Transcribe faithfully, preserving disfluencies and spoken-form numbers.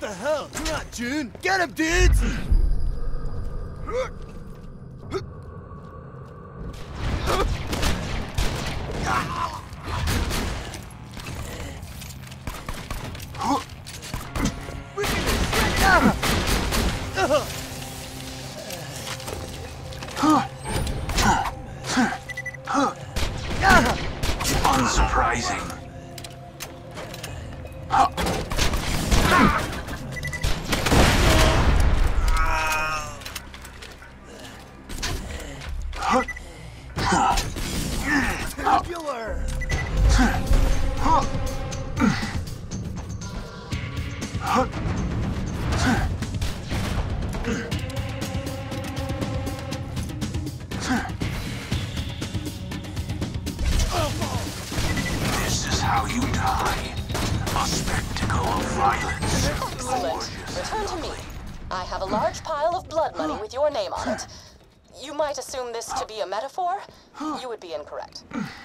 the hell? Come on, June. Get him, dudes! Unsurprising. Tubular! This is how you die. A spectacle of violence. Excellent. Return to me. I have a large pile of blood money with your name on it. You might assume this to be a metaphor. You would be incorrect.